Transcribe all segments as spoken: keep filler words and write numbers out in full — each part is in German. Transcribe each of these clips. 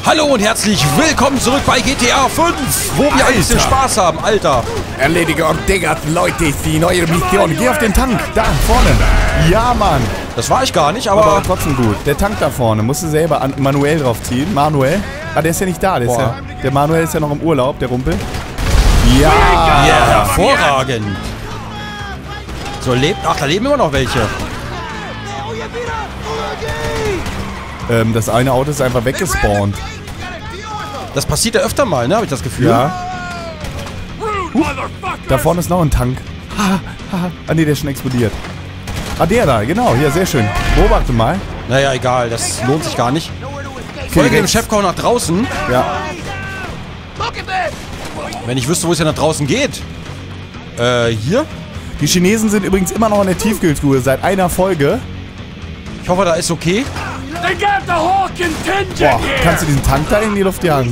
Hallo und herzlich willkommen zurück bei G T A fünf, wo wir ein bisschen Spaß haben, Alter. Erledige Ortegas, Leute, ist die neue Mission. Geh auf den Tank, da vorne. Ja, Mann. Das war ich gar nicht, aber... Aber trotzdem gut. Der Tank da vorne, musst du selber an manuell draufziehen. Manuel. Ah, der ist ja nicht da. Der, ist ja, der Manuel ist ja noch im Urlaub, der Rumpel. Ja. Ja, yeah, hervorragend. So, lebt... Ach, da leben immer noch welche. Ähm, das eine Auto ist einfach weggespawnt. Das passiert ja öfter mal, ne? Habe ich das Gefühl. Ja. Huh. Da vorne ist noch ein Tank. Ha, ha. Ah, ne, der ist schon explodiert. Ah, der da, genau. Ja, sehr schön. Beobachte mal. Naja, egal. Das lohnt sich gar nicht. Folge dem Chefkoch nach draußen. Ja. Wenn ich wüsste, wo es ja nach draußen geht. Äh, hier? Die Chinesen sind übrigens immer noch in der Tiefkühltruhe seit einer Folge. Ich hoffe, da ist okay. Boah, kannst du diesen Tank da in die Luft jagen?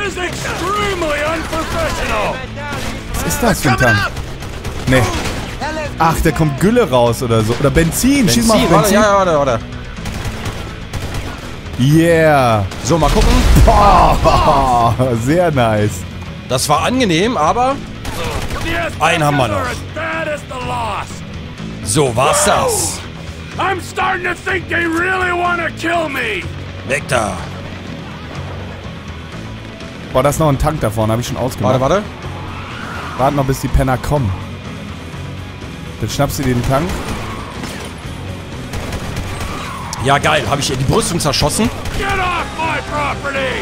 Was ist das für ein Tank? Nee. Ach, da kommt Gülle raus oder so. Oder Benzin. Benzin, Schieß mal auf warte, Benzin. ja, warte, warte. Yeah. So, mal gucken. Boah, sehr nice. Das war angenehm, aber einen haben wir noch. So, war's das. I'm starting to think they really want to kill me. Weg da. Boah, da ist noch ein Tank da vorne. Habe ich schon ausgemacht. Warte, warte. Warte noch, bis die Penner kommen. Dann schnappst du dir den Tank. Ja, geil. Habe ich die Brüstung zerschossen. Get off my property.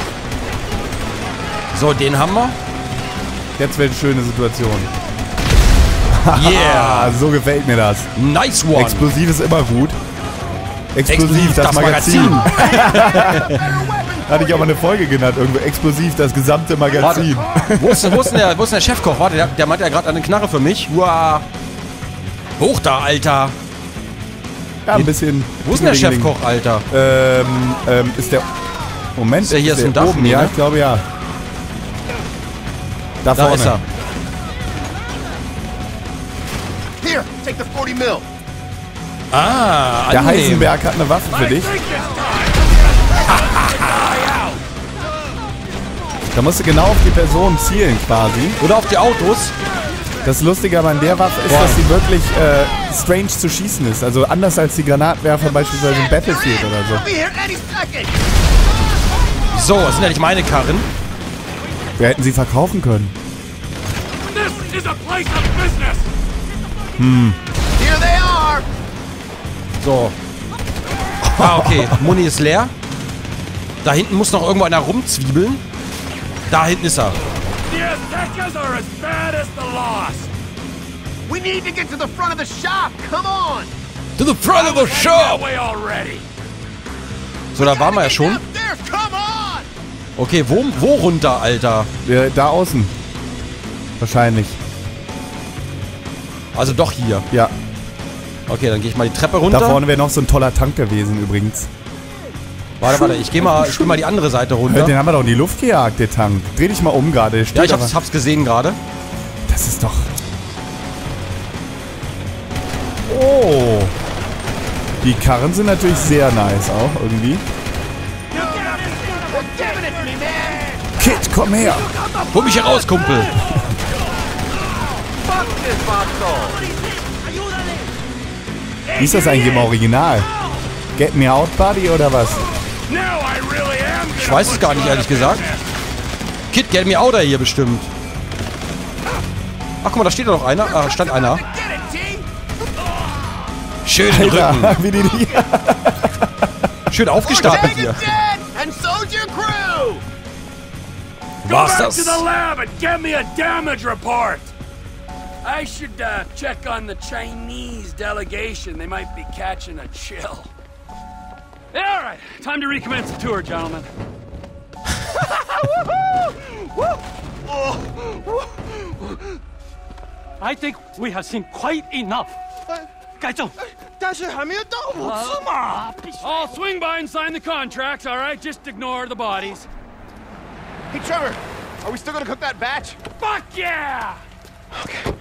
So, den haben wir. Jetzt wird eine schöne Situation. Yeah. So gefällt mir das. Nice one. Explosiv ist immer gut. Explosiv, Explosiv, das, das Magazin. Magazin. Hatte ich auch mal eine Folge genannt. Irgendwo Explosiv, das gesamte Magazin. Warte. Wo, ist, wo, ist denn der, wo ist denn der Chefkoch? Warte, der, der meint ja gerade eine Knarre für mich. Uah. Hoch da, Alter. Ja, ein bisschen. Wo ist denn der Chefkoch, Alter? Ähm, ähm, ist der... Moment. Ist der hier ist aus dem der Dach? oben? Nee, Ja, ne? ich glaube ja. Da, Da vorne. ist er. Here, take the forty mil. Ah, Der angenehm. Heisenberg hat eine Waffe für dich. Da musst du genau auf die Person zielen quasi. Oder auf die Autos. Das Lustige aber an der Waffe ist, Boah. dass sie wirklich äh, strange zu schießen ist. Also anders als die Granatwerfer beispielsweise in Battlefield oder so. Be here any second. So, das sind ja nicht meine Karren. Wir hätten sie verkaufen können. This is a place of business. Here they are. So. Ah, okay. Muni ist leer. Da hinten muss noch irgendwo einer rumzwiebeln. Da hinten ist er. The Aztecas are as bad as the Lost. We need to get to the front of the shop. Come on. To the front of the That shop! way already. So, da waren wir ja schon. Upstairs, come on. Okay, wo, wo runter, Alter? Äh, da außen. Wahrscheinlich. Also doch hier. Ja. Okay, dann gehe ich mal die Treppe runter. Da vorne wäre noch so ein toller Tank gewesen übrigens. Warte, warte, ich gehe mal, ich geh mal die andere Seite runter. Den haben wir doch in die Luft gejagt, der Tank. Dreh dich mal um gerade. der steht Ja, ich aber- hab's, hab's gesehen gerade. Das ist doch... Oh. Die Karren sind natürlich sehr nice auch irgendwie. Giving it to me, man. Kid, komm her. Hol mich hier raus, Kumpel. Fuck this boxhole. Wie ist das eigentlich im Original? Get me out, buddy, oder was? Now I really am. Ich weiß es gar nicht, ehrlich gesagt. Kid, get me out hier bestimmt. Ach, guck mal, da steht doch noch einer. Ah, stand einer. Get it, team. Schön den Rücken. Alter, wie die, die Schön aufgestapelt hier. Ortega's dead, and so's your crew. Go War's back das? to the lab and get me a damage report. I should uh, check on the Chinese delegation. They might be catching a chill. Yeah, all right. Time to recommence the tour, gentlemen. I think we have seen quite enough. 改正。 但是还没有到五次嘛。 I'll swing by and sign the contracts, all right? Just ignore the bodies. Hey, Trevor, are we still gonna cook that batch? Fuck yeah! Okay.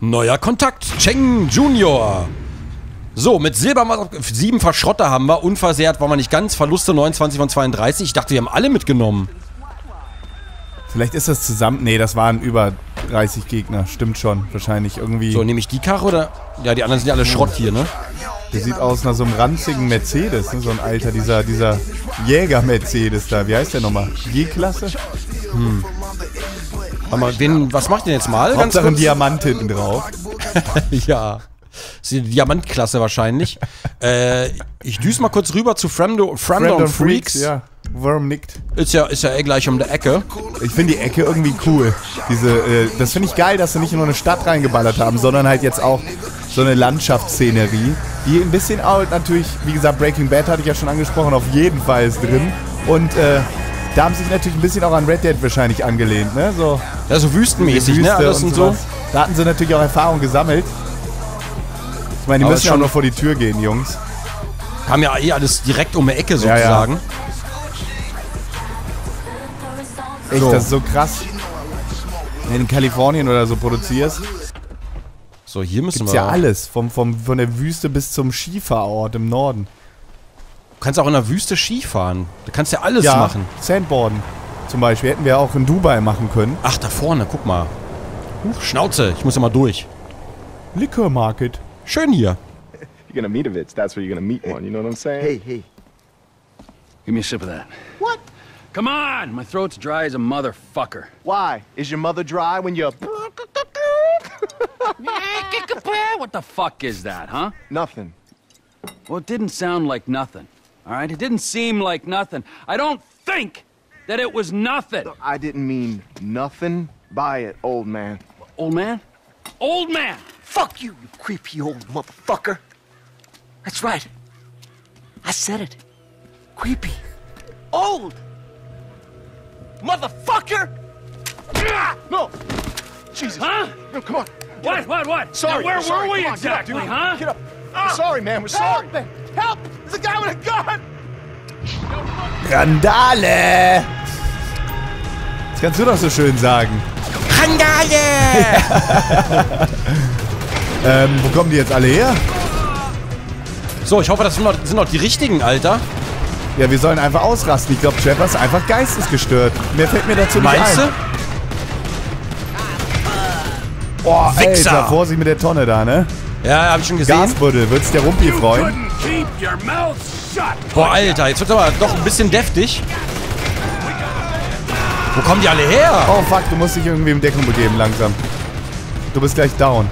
Neuer Kontakt. Cheng Junior. So, mit Silber sieben Verschrotter haben wir. Unversehrt waren wir nicht ganz. Verluste neunundzwanzig von zweiunddreißig. Ich dachte, wir haben alle mitgenommen. Vielleicht ist das zusammen... Nee, das waren über dreißig Gegner. Stimmt schon. Wahrscheinlich irgendwie... So, nehme ich die Karre oder... Ja, die anderen sind ja alle Schrott hier, ne? Der sieht aus nach so einem ranzigen Mercedes, ne? So ein alter, dieser, dieser Jäger-Mercedes da. Wie heißt der nochmal? G-Klasse? Hm. Aber wen, was macht denn jetzt mal? Hauptsache ein Diamant hinten drauf. Ja. Das ist die Diamantklasse wahrscheinlich. äh, ich düse mal kurz rüber zu Framdo, Framdo und Freaks. Ja, Worm nickt. Ist ja, ist ja eh gleich um die Ecke. Ich finde die Ecke irgendwie cool. Diese, äh, das finde ich geil, dass sie nicht nur eine Stadt reingeballert haben, sondern halt jetzt auch so eine Landschaftsszenerie, die ein bisschen auch natürlich, wie gesagt, Breaking Bad hatte ich ja schon angesprochen, auf jeden Fall ist drin. Und äh, da haben sich natürlich ein bisschen auch an Red Dead wahrscheinlich angelehnt, ne? So, ja, so wüstenmäßig, ne? Alles und so. Da hatten sie natürlich auch Erfahrung gesammelt. Ich meine, die Aber müssen ja auch noch vor die Tür gehen, Jungs. Haben ja eh alles direkt um die Ecke sozusagen. Ja, ja. Echt, so. Das ist so krass. Wenn du in Kalifornien oder so produzierst. So, hier müssen gibt's wir... ja alles. Vom, vom, von der Wüste bis zum Skifahrort im Norden. Du kannst auch in der Wüste Skifahren. Du kannst ja alles ja, machen. Sandboarden zum Beispiel. Hätten wir auch in Dubai machen können. Ach, da vorne, guck mal. Huch, Schnauze, ich muss ja mal durch. Liquor Market. Schön hier. You're gonna meet a Vitz, that's where you're gonna meet one, you know what I'm saying? Hey, hey. Give me a sip of that. What? Come on! My throat's dry as a motherfucker. Why? Is your mother dry when you're... What the fuck is that, huh? Nothing. Well, it didn't sound like nothing. All right? It didn't seem like nothing. I don't think that it was nothing. Look, I didn't mean nothing by it, old man. Old man? Old man! Fuck you, you creepy old motherfucker. That's right. I said it. Creepy. Old. Motherfucker! No! Jesus. Huh? No, come on. What, what, what? Sorry. Now, where sorry. were we Come on, exactly, get up, huh? Get up. We're sorry, man. We're sorry. Help! Help! There's a guy with a gun! Randale! Das kannst du doch so schön sagen. Randale! ähm, wo kommen die jetzt alle her? So, ich hoffe, das sind noch, sind noch die richtigen, Alter. Ja, wir sollen einfach ausrasten. Ich glaube, Trevor ist einfach geistesgestört. Mehr fällt mir dazu nicht ein. Meinst du? Boah, Wichser. Alter, Vorsicht mit der Tonne da, ne? Ja, hab ich schon gesehen. Gasbuddel, wird's der Rumpi freuen? Boah, Alter, jetzt wird's aber doch ein bisschen deftig. Wo kommen die alle her? Oh, fuck, du musst dich irgendwie in Deckung begeben, langsam. Du bist gleich down.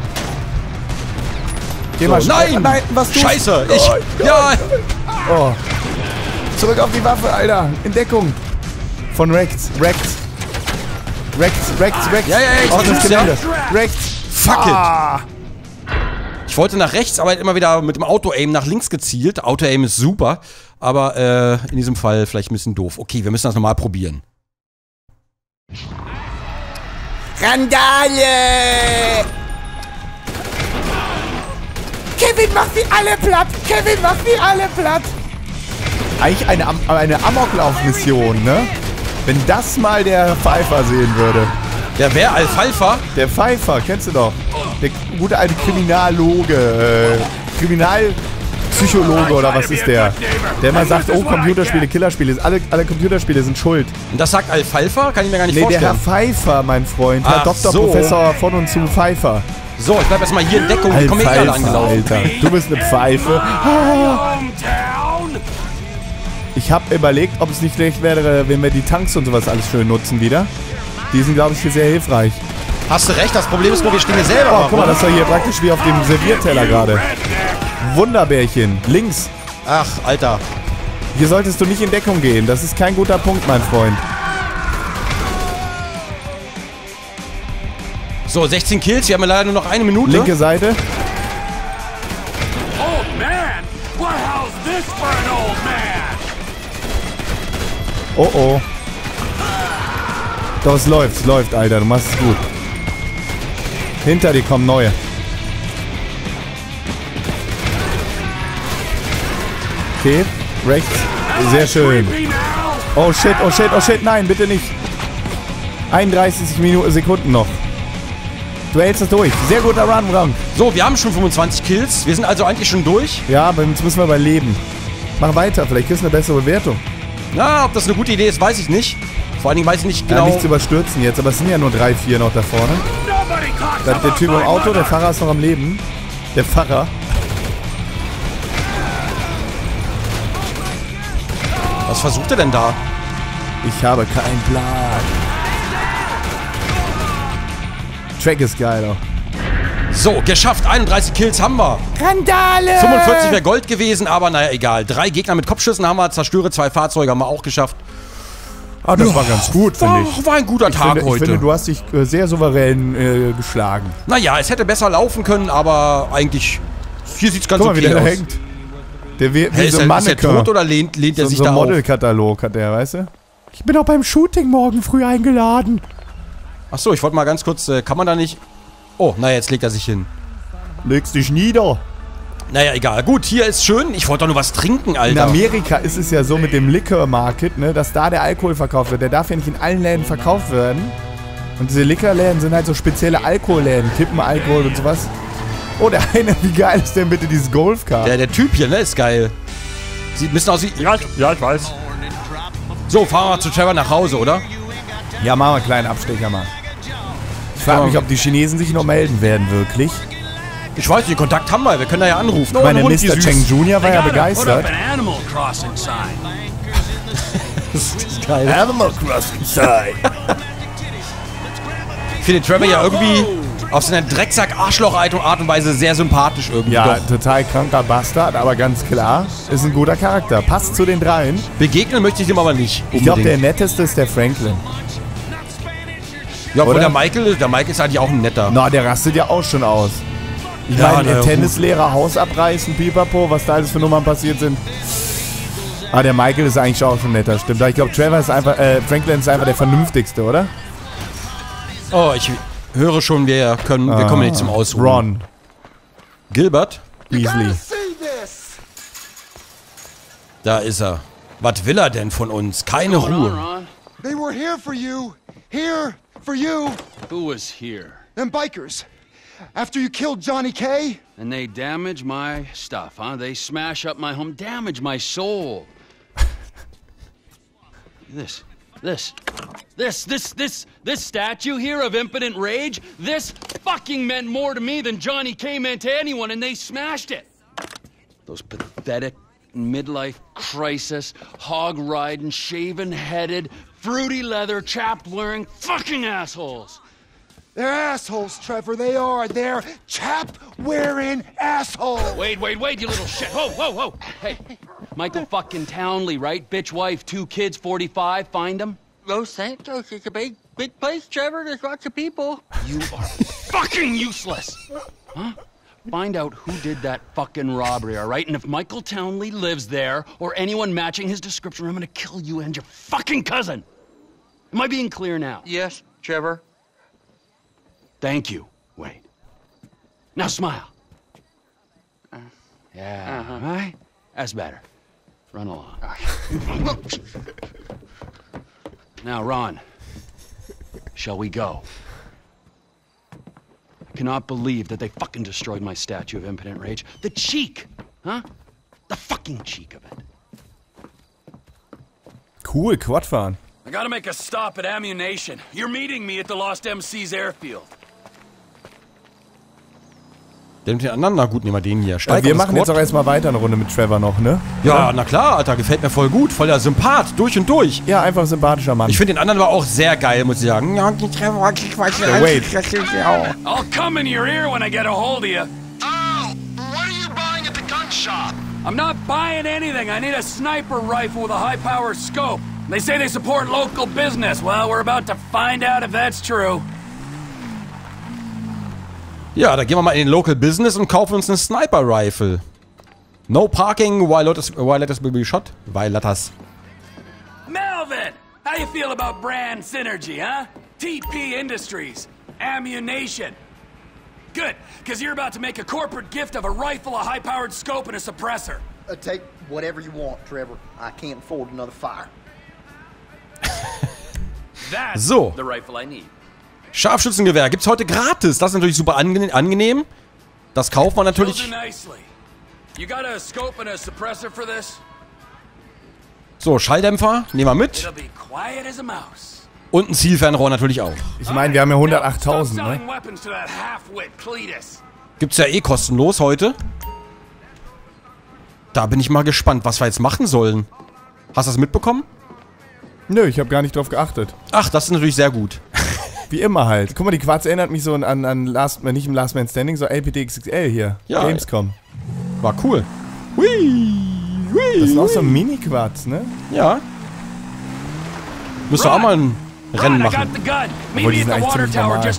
Geh So, mal schnell. nein! Nein, was tust du? Scheiße! Ich... Ja! Oh. Zurück auf die Waffe, Alter. In Deckung. Von rechts. Rechts. Rechts, rechts, rechts. Ja, ja, ja, ich Auf das tu's, ja. Gelände. Rechts. Fuck Ah. it! Ich wollte nach rechts, aber immer wieder mit dem Auto-Aim nach links gezielt. Auto-Aim ist super, aber äh, in diesem Fall vielleicht ein bisschen doof. Okay, wir müssen das nochmal probieren. Randale! Kevin macht die alle platt! Kevin macht die alle platt! Eigentlich eine, Am eine Amoklauf-Mission, ne? Wenn das mal der Pfeiffer sehen würde. Der wer? Alfalfa? Der Pfeiffer, kennst du doch. Der gute alte Kriminaloge. Äh, Kriminalpsychologe oder was ist der? Der immer sagt, oh, Computerspiele, Killerspiele. Alle, alle Computerspiele sind schuld. Und das sagt Alfalfa? Kann ich mir gar nicht Nee, der Herr vorstellen. Pfeiffer, mein Freund. Herr Ach Doktor so. Professor von und zu Pfeiffer. So, ich bleib erstmal hier in Deckung. Die kommen eh alle angelaufen. Alter. Du bist eine Pfeife. Ich habe überlegt, ob es nicht schlecht wäre, wenn wir die Tanks und sowas alles schön nutzen wieder. Die sind, glaube ich, hier sehr hilfreich. Hast du recht, das Problem ist nur, wir stehen hier selber. Oh, guck mal, das ist ja hier praktisch wie auf dem Servierteller gerade. Wunderbärchen. Links. Ach, Alter. Hier solltest du nicht in Deckung gehen. Das ist kein guter Punkt, mein Freund. So, sechzehn Kills. Wir haben ja leider nur noch eine Minute. Linke Seite. Old man? What hell's this for an old man? Oh, oh. Doch, es läuft, es läuft, Alter. Du machst es gut. Hinter dir kommen neue. Okay, rechts. Sehr schön. Oh shit, oh shit, oh shit. Nein, bitte nicht. einunddreißig Minuten, Sekunden noch. Du hältst das durch. Sehr guter Run, Run. So, wir haben schon fünfundzwanzig Kills. Wir sind also eigentlich schon durch. Ja, aber jetzt müssen wir überleben. Mach weiter, vielleicht kriegst du eine bessere Bewertung. Na, ob das eine gute Idee ist, weiß ich nicht. Vor allen Dingen weiß ich nicht Ja, genau... nichts überstürzen jetzt, aber es sind ja nur drei, vier noch da vorne. Da, der Typ im Auto, der Fahrer ist noch am Leben. Der Pfarrer. Was versucht er denn da? Ich habe keinen Plan. Track ist geil auch. So, geschafft. einunddreißig Kills haben wir. Randale! fünfundvierzig wäre Gold gewesen, aber naja, egal. Drei Gegner mit Kopfschüssen haben wir. Zerstöre zwei Fahrzeuge haben wir auch geschafft. Ah, das war ganz gut, finde ich. War, war ein guter Ich Tag finde, heute. ich finde, du hast dich äh, sehr souverän äh, geschlagen. Naja, es hätte besser laufen können, aber eigentlich... Hier sieht's ganz Guck mal, wie okay der da aus. hängt. Der wie, Hey, wie ist, so er, ein ist er Mannequin. tot oder lehnt, lehnt er So, sich so da ein auf? Modelkatalog hat der, weißt du? Ich bin auch beim Shooting morgen früh eingeladen. Achso, ich wollte mal ganz kurz... Äh, kann man da nicht... Oh, naja, jetzt legt er sich hin. Legst dich nieder. Naja, egal. Gut, hier ist schön. Ich wollte doch nur was trinken, In Alter. Amerika ist es ja so mit dem Liquor Market, ne, dass da der Alkohol verkauft wird. Der darf ja nicht in allen Läden verkauft werden. Und diese Liquorläden sind halt so spezielle Alkoholläden. Kippenalkohol und sowas. Oh, der eine, wie geil ist denn bitte dieses Golfcar? Der, der Typ hier, ne, ist geil. Sieht ein bisschen aus wie... Ja, ich, ja, ich weiß. So, fahren wir zu Trevor nach Hause, oder? Ja, machen wir einen kleinen Abstecher mal. Ich frage mich, ob die Chinesen sich noch melden werden, wirklich. Ich weiß nicht, Kontakt haben wir. Wir können da ja anrufen. Ich meine, Oh, Mister Cheng Junior war ja begeistert. Put up an Animal Crossing sign. Das ist geil. Animal Crossing Sign. Ich finde Trevor ja irgendwie auf seine Drecksack-Arschloch-Art und Weise sehr sympathisch irgendwie. Ja, Doch. total kranker Bastard, aber ganz klar, ist ein guter Charakter. Passt zu den dreien. Begegnen möchte ich dem aber nicht. Ich glaube, der unbedingt. netteste ist der Franklin. Ja, obwohl oder? der Michael, der Michael ist eigentlich auch ein netter. Na, der rastet ja auch schon aus. Ich Ja, meine, na, der Tennislehrer, Haus abreißen, pipapo, was da alles für Nummern passiert sind. Ah, der Michael ist eigentlich auch schon netter, stimmt. Aber ich glaube, Trevor ist einfach, äh, Franklin ist einfach der vernünftigste, oder? Oh, ich höre schon, wir können, wir kommen nicht zum Ausruhen. Ron Gilbert, Weasley. da ist er. Was will er denn von uns? Keine Hold on, Ruhe. Ron. They were here for you. Here for you. Who was here? Them bikers. After you killed Johnny K. And they damage my stuff, huh? They smash up my home, damage my soul. This, this, this, this, this, this statue here of impotent rage, this fucking meant more to me than Johnny K meant to anyone, and they smashed it. Those pathetic midlife crisis, hog-riding, shaven-headed, fruity leather, chapped-wearing fucking assholes. They're assholes, Trevor. They are. They're chap-wearing assholes. Wait, wait, wait, you little shit. Whoa, whoa, whoa. Hey, Michael fucking Townley, right? Bitch wife, two kids, forty-five. Find him. Los Santos is a big, big place, Trevor. There's lots of people. You are fucking useless. Huh? Find out who did that fucking robbery, all right? And if Michael Townley lives there, or anyone matching his description, I'm gonna kill you and your fucking cousin. Am I being clear now? Yes, Trevor. Thank you, Wade. Now smile. Uh, yeah, uh-huh. right? That's better. Run along. Now, Ron, shall we go? I cannot believe that they fucking destroyed my statue of impotent rage. The cheek, huh? The fucking cheek of it. Cool, Quadfahren. I gotta make a stop at Ammunition. You're meeting me at the Lost M C's airfield. Den mit den anderen, na gut, nehmen wir den hier. Ja, Steig wir auf das machen jetzt Quad. auch erstmal weiter eine Runde mit Trevor noch, ne? Ja, na klar, Alter, gefällt mir voll gut. Voller Sympath, durch und durch. Ja, einfach sympathischer Mann. Ich finde den anderen aber auch sehr geil, muss ich sagen. Ja, die Trevor, ich weiß nicht. Der Wade. I'll come in your ear when I get a hold of you. Oh, what are you buying at the gun shop? I'm not buying anything. I need a sniper rifle with a high-power scope. They say they support local business. Well, we're about to find out if that's true. Ja, da gehen wir mal in den Local Business und kaufen uns eine Sniper Rifle. No parking while let us, while let us be shot. While let us. Melvin, how you feel about brand synergy, huh? T P Industries, Ammunition. Good, because you're about to make a corporate gift of a rifle, a high-powered scope, and a suppressor. Uh, take whatever you want, Trevor. I can't afford another fire. That's So. the rifle I need. Scharfschützengewehr gibt's heute gratis. Das ist natürlich super ange angenehm. Das kauft man natürlich. So, Schalldämpfer nehmen wir mit. Und ein Zielfernrohr natürlich auch. Ich meine, wir haben ja hundertachttausend, ne? Gibt's ja eh kostenlos heute. Da bin ich mal gespannt, was wir jetzt machen sollen. Hast du das mitbekommen? Nö, ich habe gar nicht drauf geachtet. Ach, das ist natürlich sehr gut. Wie immer halt. Guck mal, die Quarz erinnert mich so an, an Last, nicht im Last Man Standing, so L P D X X L hier. Ja, Gamescom. War cool. Hui, hui, das ist auch hui. so ein Mini-Quarz, ne? Ja. Müsst ihr auch mal ein Rennen machen. Obwohl, die sind eigentlich ziemlich normal. Roger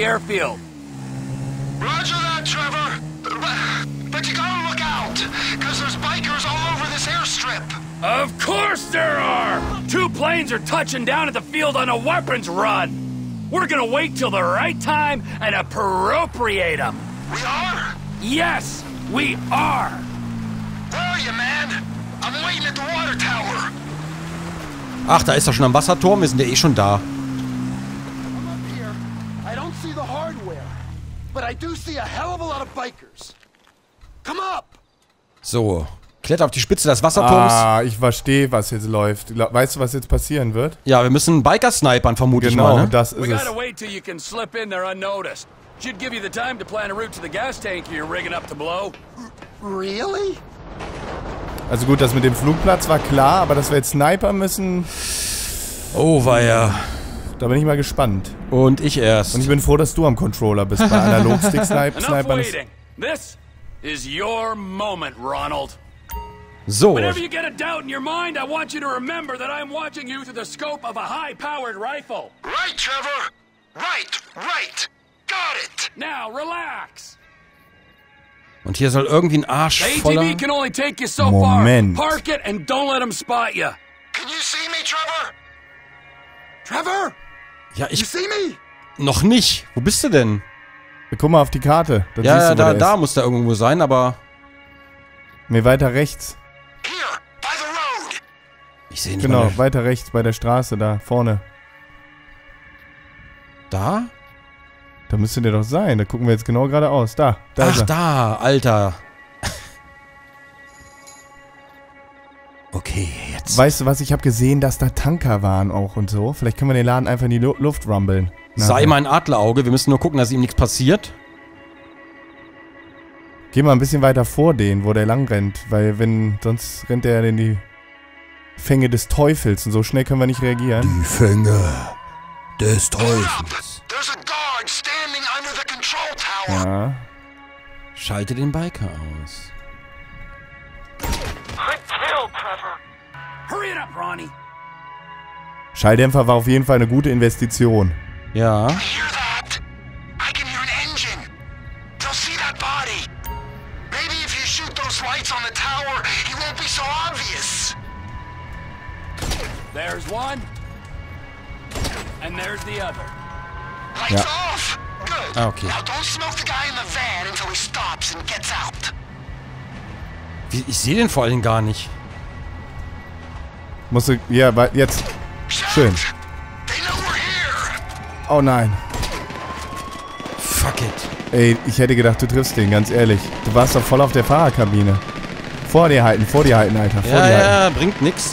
that, Trevor. But you gotta look out, because there's bikers all over this airstrip. Of course there are! Two planes are touching down at the field on a weapons run. We're gonna wait till the right time and appropriate them. We are? Yes, we are. Where are you, man? I'm waiting at the water tower. Ach, da ist er schon am Wasserturm. Wir sind ja eh schon da. I'm up here. I don't see the hardware, but I do see a hell of a lot of bikers. Come up. So, kletter auf die Spitze des Wasserturms. Ah, ich verstehe, was jetzt läuft. Weißt du, was jetzt passieren wird? Ja, wir müssen Biker snipern, vermute Genau, ich mal, ne? das We ist es. gotta wait till you can slip in there unnoticed. Should give you the time to plan a route to the gas tank you're rigging up to blow. Really? Also gut, das mit dem Flugplatz war klar, aber dass wir jetzt Sniper müssen, Oh, war ja. da bin ich mal gespannt. Und ich erst. Und ich bin froh, dass du am Controller bist. Bei Analogstick-Snipern Enough ist... waiting. This is your moment, Ronald. So. Whenever you get a doubt in your mind, I want you to remember that I'm watching you through the scope of a high-powered rifle. Right, Trevor. Right, right. Got it. Now, relax. Und hier soll irgendwie ein Arsch The A T voller... V can only take you so Moment. far. Park it and don't let them spot you. Can you see me, Trevor? Trevor? Ja, You ich... see me? Noch nicht. Wo bist du denn? Guck mal auf die Karte. Dann Ja, siehst ja, du, wo da, der da ist. muss der irgendwo sein, aber... Nee, weiter rechts. Here, by the road. Ich sehe nicht Genau, mal. weiter rechts bei der Straße, da vorne. Da? Da müsste der doch sein. Da gucken wir jetzt genau geradeaus. Da, da ist Ach, er. da, Alter. Okay, jetzt. Weißt du was, ich habe gesehen, dass da Tanker waren auch und so. Vielleicht können wir den Laden einfach in die Lu Luft rumbeln. Sei mal ein Adlerauge. Wir müssen nur gucken, dass ihm nichts passiert. Geh mal ein bisschen weiter vor den, wo der lang rennt. Weil wenn, sonst rennt der in die Fänge des Teufels und so schnell können wir nicht reagieren. Die Fänge des Hold up. There's a guard standing under the control tower. Ja. Schalte den Biker aus. Good kill, Trevor. Hurry it up, Ronnie. Schalldämpfer war auf jeden Fall eine gute Investition. Ja. Hear that? I can hear an engine. They'll see that body. Maybe if you shoot those lights on the tower, he won't be so obvious. There's one. And there's the other. Lights Ja. off. Good. Ah, okay. Now don't smoke the guy in the van until he stops and gets out. Wie, ich sehe den vor allen Dingen gar nicht. Musst du, ja, wa- jetzt. Schön. They know we're here. Oh nein. Fuck it. Ey, ich hätte gedacht, du triffst den, ganz ehrlich. Du warst doch voll auf der Fahrerkabine. Vor dir halten, vor dir halten, Alter. Vor Ja, dir halten. ja, bringt nix.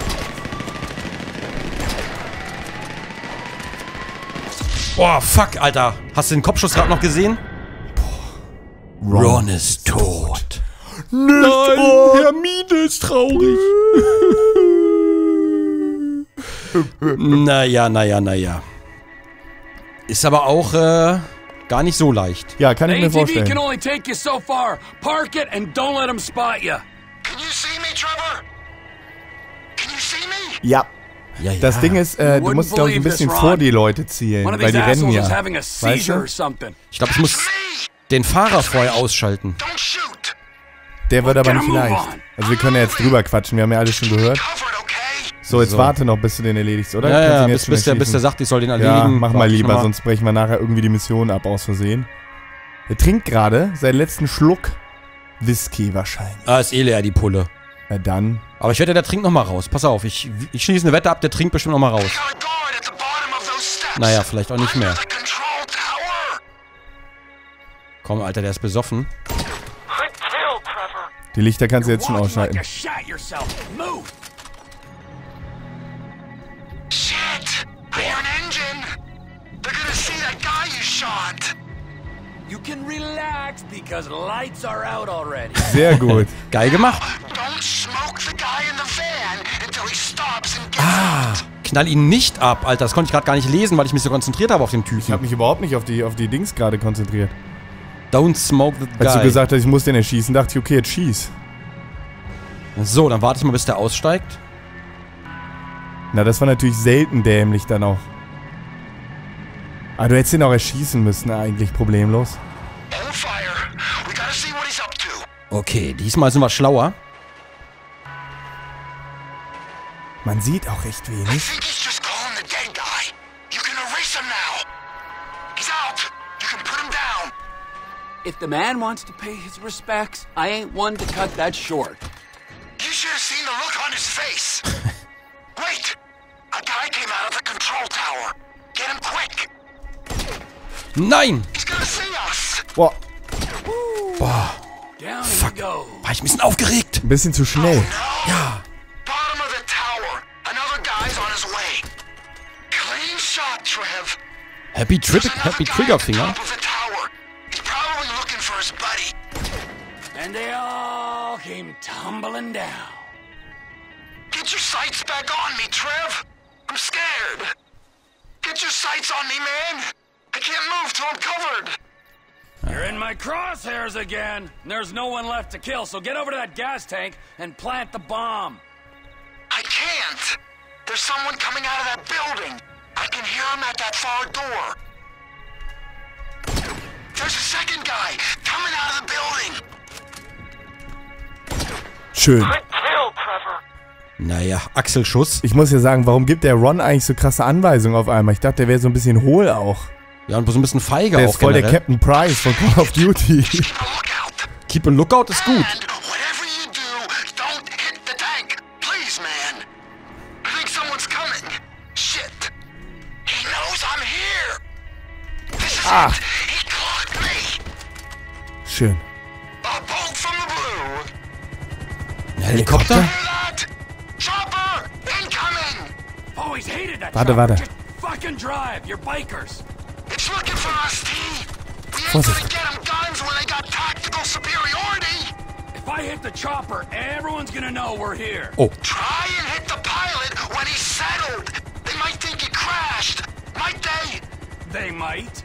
Boah, fuck, Alter. Hast du den Kopfschuss gerade noch gesehen? Ron ist tot. Nein, Hermine ist traurig. Naja, naja, naja. Ist aber auch äh, gar nicht so leicht. Ja, kann ich The mir A T V can vorstellen. only take you so far. Park it and don't let them spot you. Can you see me, Trevor? Can you see me? Ja. Ja, ja. Das Ding ist, äh, du Wouldn't musst, glaube ich, ein believe bisschen this, vor Ron. die Leute zielen, One of weil these die rennen assholes ja. is having a Weißt seizure or du? something. Ich glaube, ich That's muss me. den Fahrer vorher ausschalten. Don't shoot. Der wird aber Gotta nicht move leicht. on. Also wir können ja jetzt drüber quatschen, wir haben ja alles schon gehört. Covered, okay? So, jetzt So. warte noch, bis du den erledigst, oder? Ja, Kannst ja, ihn bis, jetzt schon bis, der, bis der erschießen? sagt, ich soll den Ja, erledigen. mach mal Warte ich lieber, noch mal. sonst brechen wir nachher irgendwie die Mission ab aus Versehen. Er trinkt gerade seinen letzten Schluck Whisky wahrscheinlich. Ah, ist eh leer, die Pulle. Na dann. Aber ich wette, der trinkt noch mal raus. Pass auf, ich, ich schließe eine Wette ab, der trinkt bestimmt noch mal raus. Got a guard at the bottom of those steps. Naja, vielleicht auch nicht mehr. Komm, Alter, der ist besoffen. Die Lichter kannst du jetzt schon ausschalten. Shit! I hear an engine! They're gonna see that guy you shot! You can relax because lights are out already. Sehr gut. Geil gemacht. Don't smoke the guy in the van until he stops and gets Ah, out. knall ihn nicht ab, Alter. Das konnte ich gerade gar nicht lesen, weil ich mich so konzentriert habe auf den Ich habe Typen. mich überhaupt nicht auf die, auf die Dings gerade konzentriert. Don't smoke the Als du guy. gesagt hast, ich muss den erschießen, dachte ich, okay, jetzt schieß. So, dann warte ich mal, bis der aussteigt. Na, das war natürlich selten dämlich dann auch. Aber du hättest ihn auch erschießen müssen, eigentlich problemlos. Hold fire. We gotta see what he's up to. Okay, diesmal sind wir schlauer. Man sieht auch recht I wenig. think he's just calling the dead guy. You can erase him now. He's out. You can put him down. If the man wants to pay his respects, I ain't one to cut that short. You should have seen the look on his face. Wait! A guy came out of the control tower. Get him quick. Nein! He's gonna see us. Boah, Boah, Down fuck. we go. War ich ein bisschen aufgeregt. ein bisschen zu schnell. Ja. Bottom of the tower. Another guy's on his way. Clean shot, Trev. Happy, Tri There's another Happy guy Trigger at the Finger. top of the tower. He's probably looking for his buddy. And they all came tumbling down. Get your sights back on me, Trev. I'm scared. Get your sights on me, man. I can't move till I'm covered. You're in my crosshairs again. And there's no one left to kill, so get over to that gas tank and plant the bomb. I can't. There's someone coming out of that building. I can hear him at that far door. There's a second guy coming out of the building. Schön. Naja, Achselschuss. Ich muss ja sagen, warum gibt der Ron eigentlich so krasse Anweisungen auf einmal? Ich dachte, der wäre so ein bisschen hohl auch. Ja, und so ein bisschen feige Der auch ist voll der generell. Captain Price von Call of Duty. Keep a lookout. Keep a lookout ist gut. And whatever you do, don't hit the tank. Please, man. I think someone's coming. Shit. He knows I'm here. This is Ah. it. He caught me. Schön. A bolt from the blue. Ein Helikopter? Hear that? Chopper incoming. Always hated that Warte, chopper. warte. Just fucking drive. You're bikers. It's looking for us, T. We ain't Vorsicht. gonna get them guns when they got tactical superiority. If I hit the chopper, everyone's gonna know we're here. Oh, Try and hit the pilot when he's settled. They might think he crashed. Might they? They might.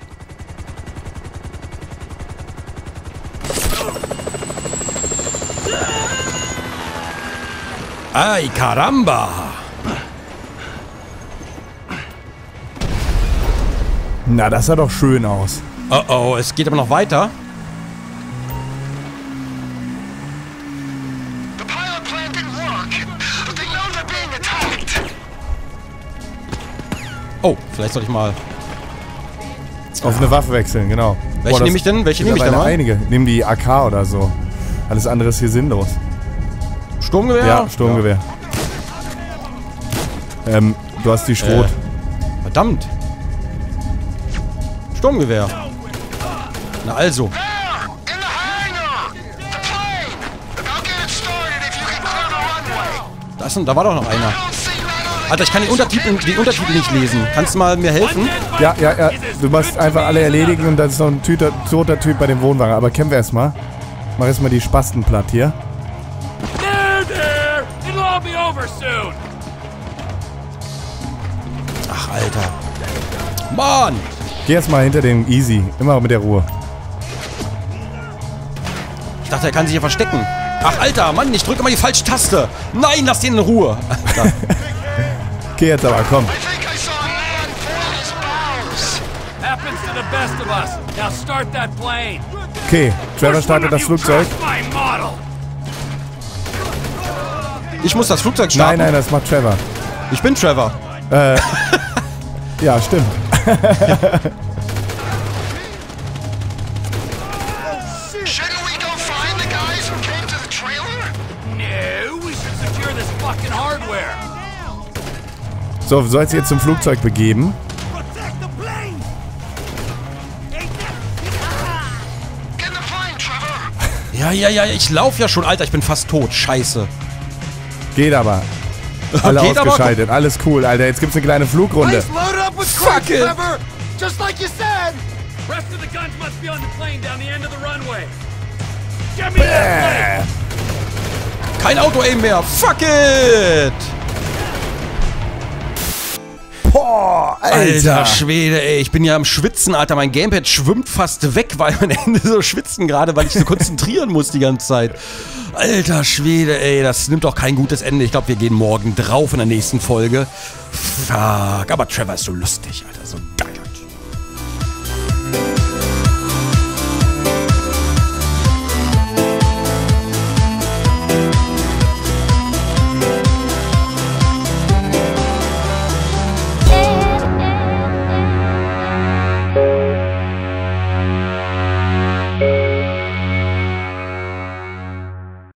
ay, caramba. Na, das sah doch schön aus. Oh oh, es geht aber noch weiter. The pilot plan didn't work, but they know they're being attacked. Oh, vielleicht soll ich mal... Auf eine Waffe wechseln, genau. Welche das nehme ich denn? Welche sind nehme ich aber denn mal? einige. Nimm die A K oder so. Alles andere ist hier sinnlos. Sturmgewehr? Ja, Sturmgewehr. Ähm, du hast die Schrot. Äh, verdammt. Sturmgewehr. Na also. There! In the hangar! The plane! I'll get it started if you can clear the runway. Das, da war doch noch einer. I don't see none of Alter, ich kann den Untertitel, den Untertitel nicht lesen. Kannst du mal mir helfen? Ja, ja, ja. Du musst einfach alle erledigen und da ist noch ein Tüter, toter Typ bei dem Wohnwagen. Aber kämpfen wir erstmal. Mach erstmal die Spasten platt hier. There, there! It'll all be over soon. Ach, Alter. Mann! Geh erstmal hinter dem Easy. Immer mit der Ruhe. Ich dachte, er kann sich hier verstecken. Ach, Alter, Mann, ich drücke immer die falsche Taste. Nein, lass den in Ruhe. Da. Geh jetzt aber, komm. I think I saw a man pull his bows. Happens to the best of us. Now start that plane. Okay, Trevor Which one startet of das you Flugzeug. crashed my model? Ich muss das Flugzeug Nein, starten. nein, das macht Trevor. Ich bin Trevor. Ja, stimmt. Shouldn't we go find the guys who came to the trailer? No, we should secure this fucking hardware. So, sollst du jetzt zum Flugzeug begeben. Protect the Ja, ja, ja, ich lauf ja schon, Alter, ich bin fast tot. Scheiße. Geht aber. Alle Geht aber? ausgeschaltet, alles cool, Alter. Jetzt gibt's eine kleine Flugrunde. Please load up with Fuck creep it. cover, just like you said. Rest of the guns must be on the plane down the end of the runway. Get me that plane! Kein Auto-Aim mehr. Fuck it! Boah, Alter. Alter Schwede, ey. Ich bin ja am Schwitzen, Alter. Mein Gamepad schwimmt fast weg, weil meine Hände so schwitzen gerade, weil ich so konzentrieren muss die ganze Zeit. Alter Schwede, ey. Das nimmt doch kein gutes Ende. Ich glaube, wir gehen morgen drauf in der nächsten Folge. Fuck. Aber Trevor ist so lustig, Alter. So